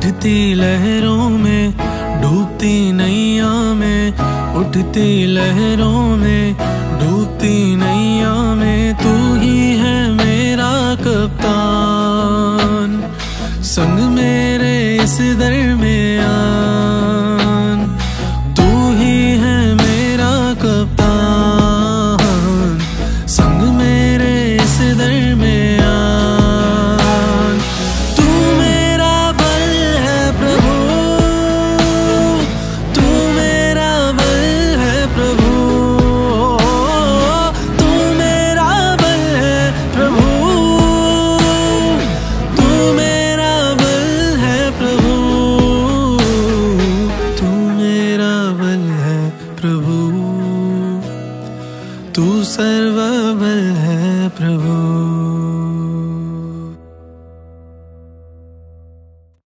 उठती लहरों में डूबती नैया में, उठती लहरों में डूबती नैया में, तू ही है मेरा कप्तान। संग मेरे इस दर में आ